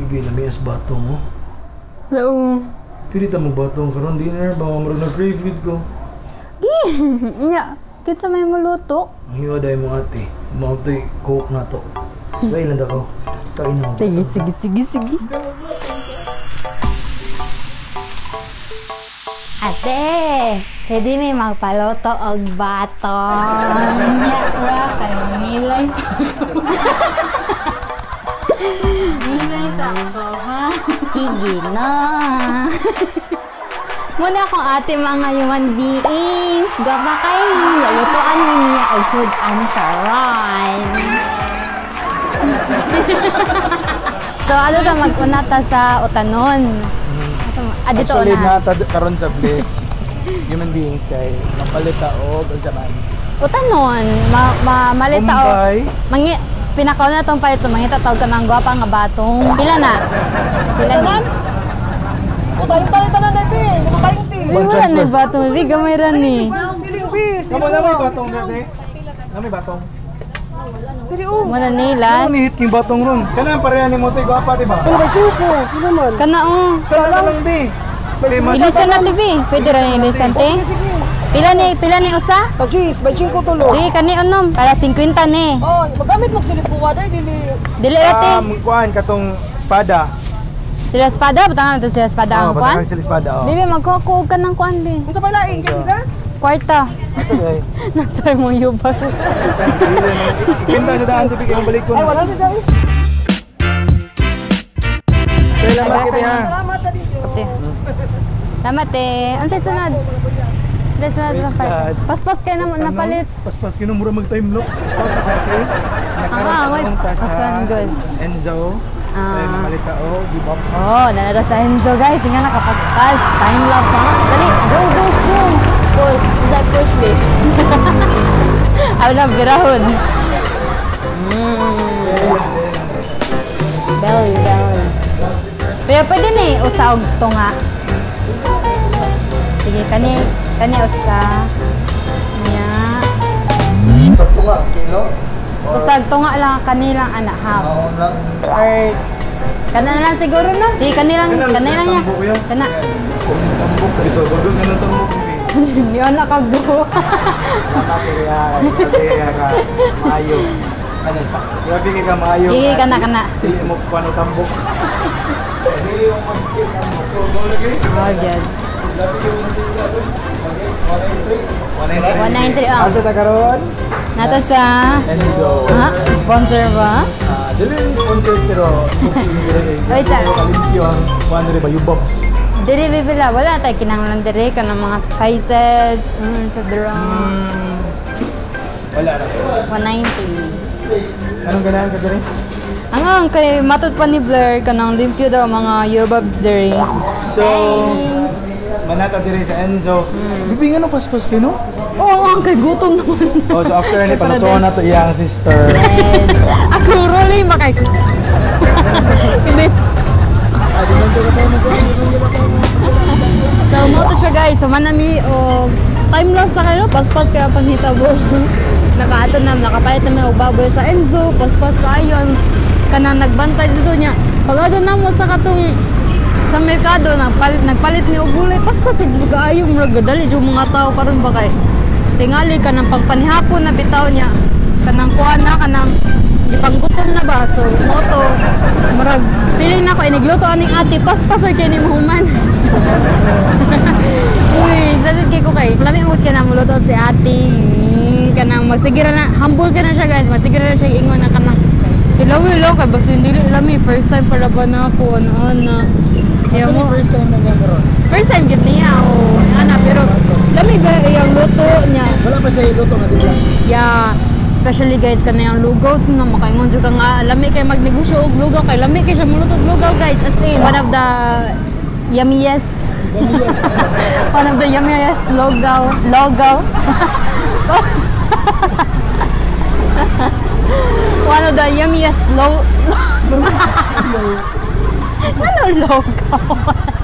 Bibi, namias batong mo. Hello. Pirita mo batong karon dinner ba mo na-crave good ko. Nya, kitsa may muluto. Ang hiwa dahil mo ate. Mautoy coke na to. So, ilan ako? Kain mo. Sige. Ate, pwede may magpaluto og batong. Nya, ra kay nilay. Nilay sa ako, ha? Sige na. Muna akong ate mga human beings. Gaba kayo lalutuan niya o chud antaran. So ano ta mag-unata sa utanon? Dito Actually, na. karon sa place. Human beings kay napalita og sa man. Utanon, malita o. Pinakaw na itong palito, mangita tawag ka ng gwapa nga batong. Pila na? Pila na? O tayong palita na na, be. Tayong ti. Wala na batong, be. Gamay ran ni. Siling, be. Kamu na may batong dati? Na may batong? Tiri, o. Wala na ilas. Ano nihit king batong ron? Kana pareha ni mo tay gwapa, diba? Ano ba, Chuko? Sino man? Kana o. Kana lang di. Ilisan na TV. Pwede rin ilisan te. Pila ni usa? Tag-cheese, may 5 tulo. Sige, kani unom. Para 50 ni. Oh, magamit mo silit buwa dahil dili. Dili ate. Kuan katong espada. Sila espada, butangan ito sila espada ang kuan. Batang sila espada. Bibi, magkukuog ka ng kuan, be. Kung sa palaing, kaya ka? Kwarta. Asa day? Nasa mo yubas. Ipinta sa daan tipi kay balik ko. Ay, wala na dahil. Salamat kita ha. Salamat na dito. Ate. Salamat eh. Ang sunod. Paspas kayo naman napalit. Paspas kino mura mag time lock. Pas okay. Wait. Pasan good. Enzo. Ay mamalita o, give up. Oh, nanalo sa Enzo guys. Nga nakapaspas. Time lapse ha. Dali, go. Push. That push me. I love girahon. Belly. Pero pwede na eh, usa og tunga. Sige, kani usa. Nya. Tunga kilo. Usag tunga lang kanilang anak half. lang. Or kana na lang siguro no? Sige, kanilang niya. Kana. Tambok dito, gudog na tambok ni. Niyon na kag duho. Kaya ka maayo. Ano pa? Grabe ka maayo. Sige, kana. Dili mo pano tambok. Dili mo magkit ang mo. Lagi. Oh, good. 193 ang. Asa ta karon? Nato sa Enzo. ha? Sponsor ba? Dili ni sponsor pero Wait, sir. Kalimpyo ang kuan ba Yubobs. Diri bibila, wala tayo kinanglan diri ka ng mga spices, sa drum. Wala ra. 190. Anong ganahan ka diri? Ang kay matut pa ni Blair kanang limpyo daw mga yobabs diri. So, manata diri sa Enzo. Bibi nga no paspas kay no? Oo, ang kay gutom naman. Oh, so after ni panutuan na to iyang sister. Yes. Ako rolling makay. Imbes. So, mo to siya guys. So, manami o time loss sa kayo. Paspas kaya panghitabo. Nakaato na, nakapalit na may baboy sa Enzo. Paspas kayon. Kanang nagbantay dito niya. Pag ano na mo sa katong sa merkado, nagpalit ni Ogulay. Paspas, kaayo mo dali yung mga tao karon ba kay tingali ka ng pagpanihapon na bitaw niya. Kanang kuha na, kanang ipanggutom na ba? So, moto, marag, feeling na ko, inigluto aning ate, paspasoy kayo ni Mahuman. Uy, salit kayo ko kay, lami uot ka na muluto si ate. Kanang magsigira na, humble ka na siya guys, magsigira na siya ingon na kanang, ilawi lang kay, basta hindi lami, first time para ba na ako, ano. Kaya mo, First time na nga karon. first time gid niya, o, ana, pero, lami ba yung luto niya? Wala pa siya iluto nga dito. Yeah, especially guys kanang yung lugaw na makaingon jud ka nga lami kay magnegosyo og lugaw kay lami kay siya muluto og lugaw guys as in one of the yummiest lugaw one of the yummiest ano lugaw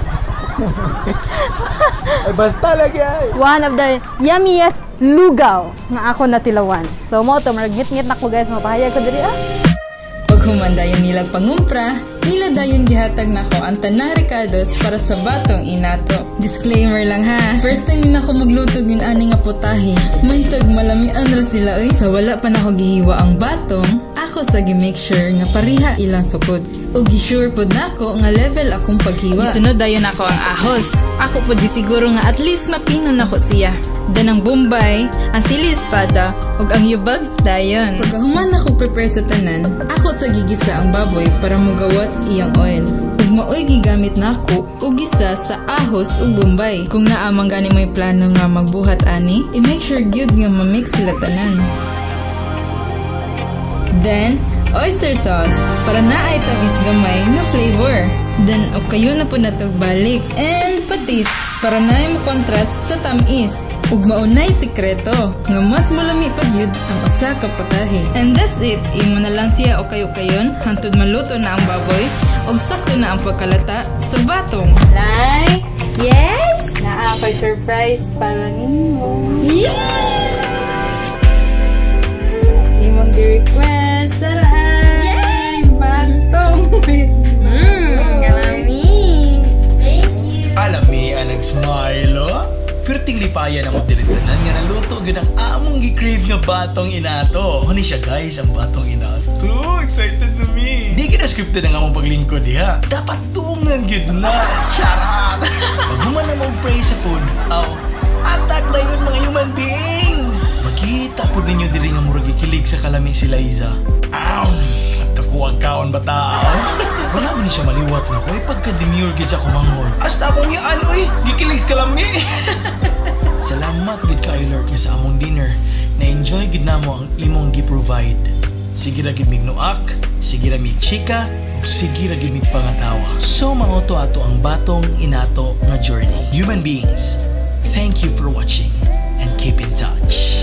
Ay basta lagi ay. one of the yummiest lugaw nga ako natilawan. So mo to maragit-ngit na ko guys, mapahayag ko diri ah. Human dayon nilag pangumpra, nila dayon gihatag nako ang tanang recados para sa batong inato. Disclaimer lang ha, first time din ako magluto ng ani nga putahe. Mantag malamian ra sila oy. Sa wala pa nako gihiwa ang batong, ako sa gi-make sure nga pariha ilang sukod. O gi-sure pod nako nga level akong paghiwa. Gisunod dayon ako ang ahos. Ako po di siguro nga at least mapinon ako siya. Dan ang bombay, ang sili espada, ug ang yubags dayon. Pagkahuman ako prepare sa tanan, ako sa gigisa ang baboy para mugawas iyang oil. Ug maoy gigamit nako og gisa sa ahos ug bombay. Kung naamang gani may plano nga magbuhat ani, i-make sure gyud nga ma-mix sila tanan. Then, oyster sauce para naay tamis gamay nga flavor. Then, o kayo na po natog balik. And patis para naay mo contrast sa tamis. Ug maunay sikreto nga mas malami pa gyud ang usa ka putahe. And that's it. Imo na lang siya o kayo-kayon hangtod maluto na ang baboy ug sakto na ang pagkalata sa batong. Like, yes! Naapay surprise para ninyo. Imong gi-request saraan batong with galami. Thank you. Alami, anag smile, oh. Pero tinglipayan na mo diritanan nga naluto gid ang among gi-crave nga batong inato. Huni siya guys, ang batong inato. Excited na me. Di kita scripted ang among paglingkod diha. Dapat tungan gid na. Charat! Pag human na mo pray sa food, attack na yun mga human beings. Makita po ninyo diri nga murag ikilig sa kalami si Liza. Takuwag kaon ba tao? Wala man siya maliwat na ko. Pagka-demure gid sa kumangon. Hasta akong yaan, oy! Gikilig ka lang ni! Salamat gid kayo Lord nga sa among dinner. Na-enjoy gid namo ang imong gi-provide. Sige ra gid mig nuak, sige ra mig chika, ug sige ra gid mig pangatawa. So maoto ato ang batong inato nga journey. Human beings, thank you for watching and keep in touch.